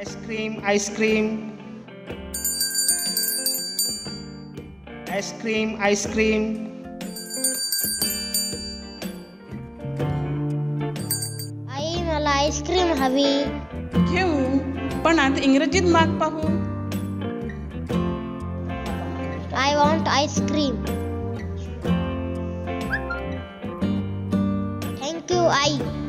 Ice cream ice cream ice cream ice cream आई मला ice cream हवी. घेऊ, पण आता इंग्रजीत माग पाहू. I want ice cream. Thank you I.